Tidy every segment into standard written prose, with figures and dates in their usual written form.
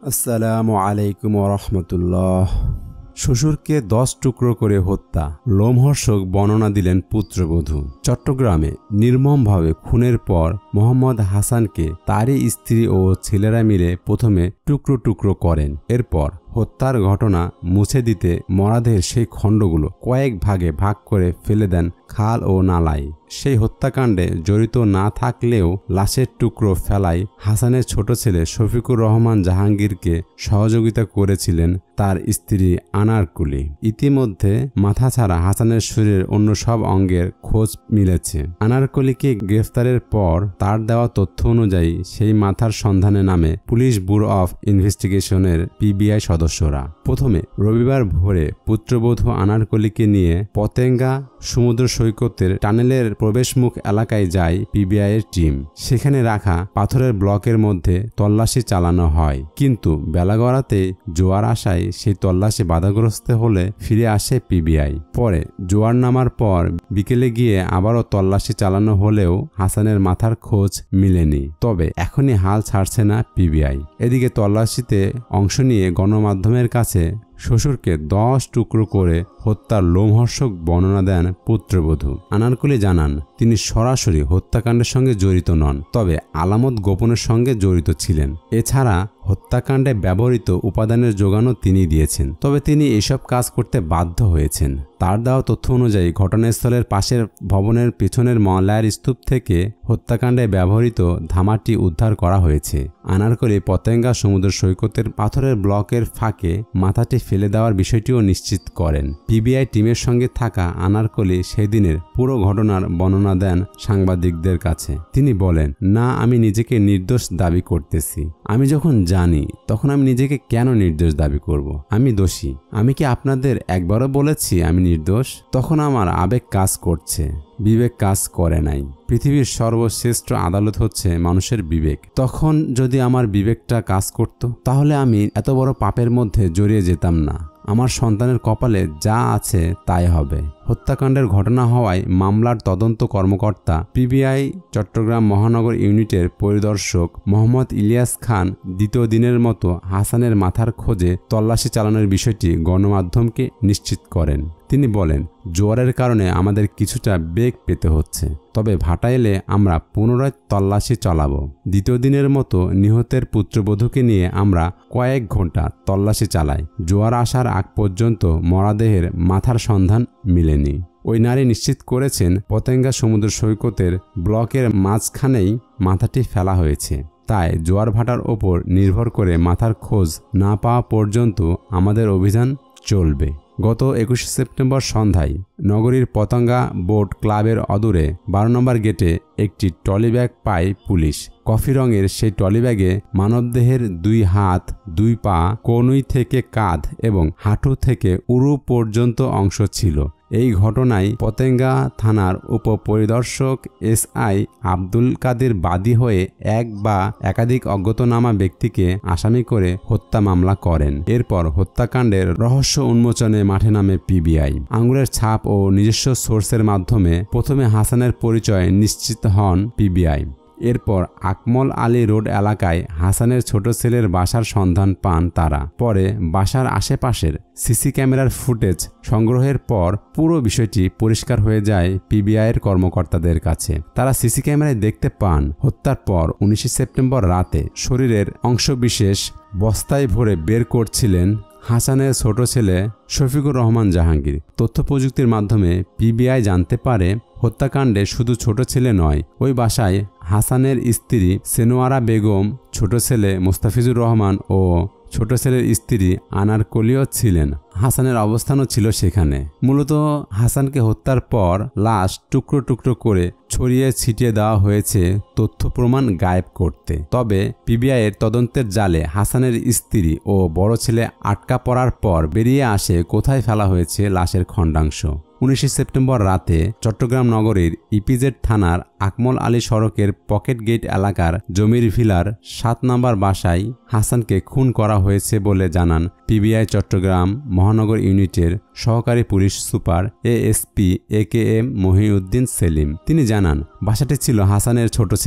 আসসালামু আলাইকুম ওরহমতুল্লাহ। শ্বশুরকে 10 টুকরো করে হত্যা, লোমহর্ষক বর্ণনা দিলেন পুত্রবধূ। চট্টগ্রামে নির্মমভাবে খুনের পর মোহাম্মদ হাসানকে তারই স্ত্রী ও ছেলেরা মিলে প্রথমে টুকরো টুকরো করেন। এরপর হত্যার ঘটনা মুছে দিতে মরদেহের সেই খণ্ডগুলো কয়েক ভাগে ভাগ করে ফেলে দেন খাল ও নালায়। সেই হত্যাকাণ্ডে জড়িত না থাকলেও লাশের টুকরো ফেলায় হাসানের ছোট ছেলে শফিকুর রহমান জাহাঙ্গীরকে সহযোগিতা করেছিলেন তার স্ত্রী আনারকুলি। ইতিমধ্যে মাথা ছাড়া হাসানের শরীরের অন্য সব অঙ্গের খোঁজ মিলেছে। আনারকুলিকে গ্রেফতারের পর তার দেওয়া তথ্য অনুযায়ী সেই মাথার সন্ধানে নামে পুলিশ ব্যুরো অফ ইনভেস্টিগেশনের পিবিআই সদস্যরা। প্রথমে রবিবার ভোরে পুত্রবধূ আনারকুলিকে নিয়ে পতেঙ্গা সমুদ্র সৈকতের টানেলের প্রবেশমুখ এলাকায় যায় পিবিআইয়ের টিম। সেখানে রাখা পাথরের ব্লকের মধ্যে তল্লাশি চালানো হয়, কিন্তু বেলা গড়াতে জোয়ার আসায় সেই তল্লাশি বাধাগ্রস্ত হলে ফিরে আসে পিবিআই। পরে জোয়ার নামার পর বিকেলে গিয়ে আবারও তল্লাশি চালানো হলেও হাসানের মাথার খোঁজ মিলেনি। তবে এখনই হাল ছাড়ছে না পিবিআই। এদিকে তল্লাশিতে অংশ নিয়ে গণমাধ্যমের কাছে শ্বশুরকে 10 টুকরো করে হত্যার লোমহর্ষক বর্ণনা দেন পুত্রবধূ। আনারকুলি জানান, তিনি সরাসরি হত্যাকাণ্ডের সঙ্গে জড়িত নন, তবে আলামত গোপনের সঙ্গে জড়িত ছিলেন। এছাড়া হত্যাকাণ্ডে ব্যবহৃত উপাদানের যোগানও তিনি দিয়েছেন, তবে তিনি এসব কাজ করতে বাধ্য হয়েছেন। তার দেওয়া তথ্য অনুযায়ী ঘটনাস্থলের পাশের ভবনের পিছনের ময়লার স্তূপ থেকে হত্যাকাণ্ডে ব্যবহৃত ধামাটি উদ্ধার করা হয়েছে। আনারকুলি পতেঙ্গা সমুদ্র সৈকতের পাথরের ব্লকের ফাঁকে মাথাটি ফেলে দেওয়ার বিষয়টিও নিশ্চিত করেন। পিবিআই টিমের সঙ্গে থাকা আনারকুলি সেদিনের পুরো ঘটনার বর্ণনা দেন সাংবাদিকদের কাছে। তিনি বলেন, না, আমি নিজেকে নির্দোষ দাবি করতেছি। আমি যখন জানি তখন আমি নিজেকে কেন নির্দোষ দাবি করব? আমি দোষী। আমি কি আপনাদের একবারও বলেছি আমি নির্দোষ? তখন আমার আবেগ কাজ করছে, বিবেক কাজ করে নাই। পৃথিবীর সর্বশ্রেষ্ঠ আদালত হচ্ছে মানুষের বিবেক। তখন যদি আমার বিবেকটা কাজ করত, তাহলে আমি এত বড় পাপের মধ্যে জড়িয়ে যেতাম না। আমার সন্তানের কপালে যা আছে তাই হবে। হত্যাকাণ্ডের ঘটনা হওয়ায় মামলার তদন্ত কর্মকর্তা পিবিআই চট্টগ্রাম মহানগর ইউনিটের পরিদর্শক মোহাম্মদ ইলিয়াস খান দ্বিতীয় দিনের মতো হাসানের মাথার খোঁজে তল্লাশি চালানোর বিষয়টি গণমাধ্যমকে নিশ্চিত করেন। তিনি বলেন, জোয়ারের কারণে আমাদের কিছুটা বেগ পেতে হচ্ছে, তবে ভাটা এলে আমরা পুনরায় তল্লাশি চালাবো। দ্বিতীয় দিনের মতো নিহতের পুত্রবধূকে নিয়ে আমরা কয়েক ঘন্টা তল্লাশি চালাই। জোয়ার আসার আগ পর্যন্ত মরদেহের মাথার সন্ধান মিলেনি। ওই নারী নিশ্চিত করেছেন পতেঙ্গা সমুদ্র সৈকতের ব্লকের মাঝখানেই মাথাটি ফেলা হয়েছে। তাই জোয়ার ভাটার ওপর নির্ভর করে মাথার খোঁজ না পাওয়া পর্যন্ত আমাদের অভিযান চলবে। গত 21 সেপ্টেম্বর সন্ধ্যায় নগরীর পতেঙ্গা বোট ক্লাবের অদূরে 12 নম্বর গেটে একটি ট্রলিব্যাগ পায় পুলিশ। কফি রঙের সেই ট্রলিব্যাগে মানবদেহের 2 হাত, 2 পা, কনুই থেকে কাঁধ এবং হাঁটু থেকে উরু পর্যন্ত অংশ ছিল। এই ঘটনায় পতেঙ্গা থানার উপপরিদর্শক এসআই আব্দুল কাদের বাদী হয়ে এক বা একাধিক অজ্ঞাতনামা ব্যক্তিকে আসামি করে হত্যা মামলা করেন। এরপর হত্যাকাণ্ডের রহস্য উন্মোচনে মাঠে নামে পিবিআই। আঙুলের ছাপ ও নিজস্ব সোর্সের মাধ্যমে প্রথমে হাসানের পরিচয় নিশ্চিত হন পিবিআই। এরপর আকমল আলী রোড এলাকায় হাসানের ছোট ছেলের বাসার সন্ধান পান তারা। পরে বাসার আশেপাশের সিসি ক্যামেরার ফুটেজ সংগ্রহের পর পুরো বিষয়টি পরিষ্কার হয়ে যায় পিবিআইয়ের কর্মকর্তাদের কাছে। তারা সিসি ক্যামেরায় দেখতে পান হত্যার পর 19 সেপ্টেম্বর রাতে শরীরের অংশবিশেষ বস্তায় ভরে বের করছিলেন হাসানের ছোট ছেলে শফিকুর রহমান জাহাঙ্গীর। তথ্য প্রযুক্তির মাধ্যমে পিবিআই জানতে পারে হত্যাকাণ্ডে শুধু ছোট ছেলে নয়, ওই বাসায় হাসানের স্ত্রী সেনোয়ারা বেগম, ছোট ছেলে মোস্তাফিজুর রহমান ও ছোট ছেলের স্ত্রী আনারকুলিও ছিলেন। হাসানের অবস্থানও ছিল সেখানে। মূলত হাসানকে হত্যার পর লাশ টুকরো টুকরো করে ছড়িয়ে ছিটিয়ে দেওয়া হয়েছে তথ্য প্রমাণ গায়েব করতে। তবে পিবিআইয়ের তদন্তের জালে হাসানের স্ত্রী ও বড় ছেলে আটকা পড়ার পর বেরিয়ে আসে কোথায় ফেলা হয়েছে লাশের খণ্ডাংশ। 19 সেপ্টেম্বর রাতে চট্টগ্রাম নগরীর ইপিজেড থানার আকমল আলী সড়কের পকেট গেট এলাকার জমির ভিলার 7 নম্বর বাসায় হাসানকে খুন করা হয়েছে বলে জানান পিবিআই চট্টগ্রাম মহানগর ইউনিটের সহকারী police super ASP AKM Mohiuddin Selim. তিনি জানান, বাসাটি ছিল হাসানের ছোট ছেলের।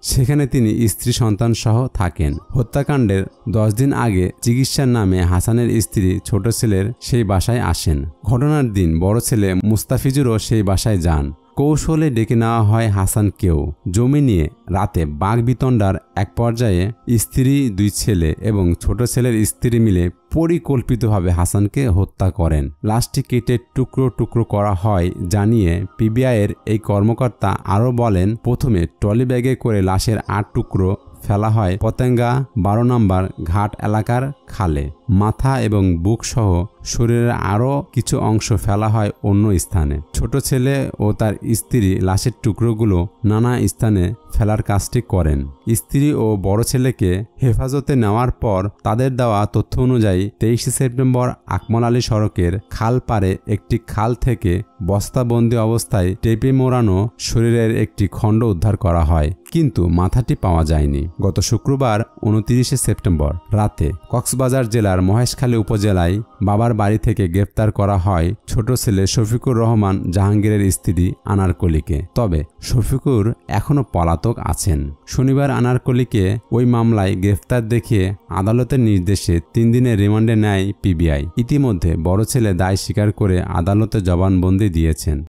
সেখানে তিনি স্ত্রী সন্তান সহ থাকেন। হত্যাকাণ্ডের 10 দিন আগে চিকিৎসার নামে হাসানের স্ত্রী ছোট ছেলের সেই বাসায় আসেন। ঘটনার দিন বড় ছেলে মুস্তাফিজুরও সেই বাসায় যান। কৌশলে ডেকে নেওয়া হয় হাসানকেও। জমি নিয়ে রাতে বাকবিতণ্ডার এক পর্যায়ে স্ত্রী, 2 ছেলে এবং ছোট ছেলের স্ত্রী মিলে পরিকল্পিতভাবে হাসানকে হত্যা করেন। লাশটি কেটে টুকরো টুকরো করা হয় জানিয়ে পিবিআইয়ের এই কর্মকর্তা আরও বলেন, প্রথমে ট্রলি ব্যাগে করে লাশের 8 টুকরো ফেলা হয় পতেঙ্গা 12 নম্বর ঘাট এলাকার খালে। মাথা এবং বুক সহ শরীরের আরও কিছু অংশ ফেলা হয় অন্য স্থানে। ছোট ছেলে ও তার স্ত্রী লাশের টুকরোগুলো নানা স্থানে ফেলার কাজটি করেন। স্ত্রী ও বড় ছেলেকে হেফাজতে নেওয়ার পর তাদের দেওয়া তথ্য অনুযায়ী 23 সেপ্টেম্বর আকমল আলী সড়কের খাল পাড়ে একটি খাল থেকে বস্তাবন্দি অবস্থায় টেপে মোড়ানো শরীরের একটি খণ্ড উদ্ধার করা হয়, কিন্তু মাথাটি পাওয়া যায়নি। গত শুক্রবার 29 সেপ্টেম্বর রাতে কক্সবাজার জেলার মহেশখালী উপজেলায় বাবার বাড়ি থেকে গ্রেপ্তার করা হয় ছোট ছেলে শফিকুর রহমান জাহাঙ্গীরের স্ত্রী আনারকলিকে। তবে শফিকুর এখনও পলাতক আছেন। শনিবার আনারকলিকে ওই মামলায় গ্রেফতার দেখিয়ে আদালতের নির্দেশে 3 দিনের রিমান্ডে নেয় পিবিআই। ইতিমধ্যে বড় ছেলে দায় স্বীকার করে আদালতে জবানবন্দি দিয়েছেন।